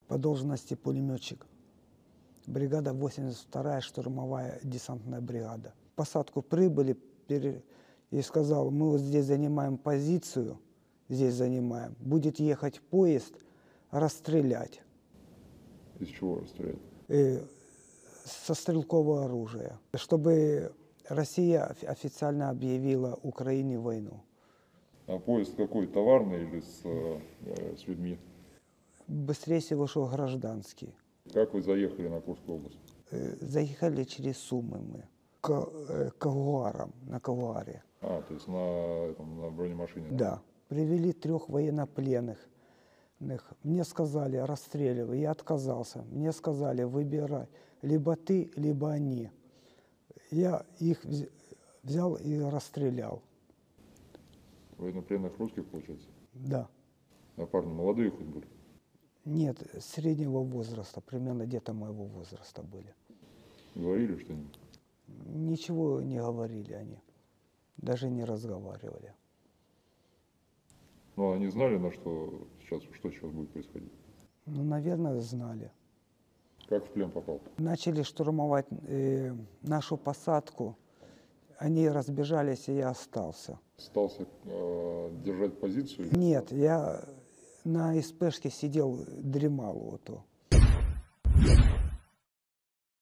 по должности пулеметчик. Бригада 82-я штурмовая десантная бригада. В посадку прибыли и сказал, мы вот здесь занимаем позицию, здесь занимаем, будет ехать поезд, расстрелять. Из чего расстрелять? Со стрелкового оружия, чтобы Россия официально объявила Украине войну. А поезд какой, товарный или с людьми? Быстрее всего шел гражданский. Как вы заехали на Курскую область? Заехали через Сумы мы, к Кагуарам, на Кагуаре. А, то есть на бронемашине? Да. Привели 3 военнопленных. Мне сказали, расстреливай. Я отказался. Мне сказали, выбирай, либо ты, либо они. Я их взял и расстрелял. Военнопленных русских, получается? Да. А парни молодые хоть были? Нет, среднего возраста, примерно где-то моего возраста были. Говорили что-нибудь? Ничего не говорили они, даже не разговаривали. Ну, они знали, что сейчас будет происходить? Ну, наверное, знали. Как в плен попал? Начали штурмовать нашу посадку, они разбежались, и я остался. Остался держать позицию? Нет, я на СПшке сидел, дремал. Вот.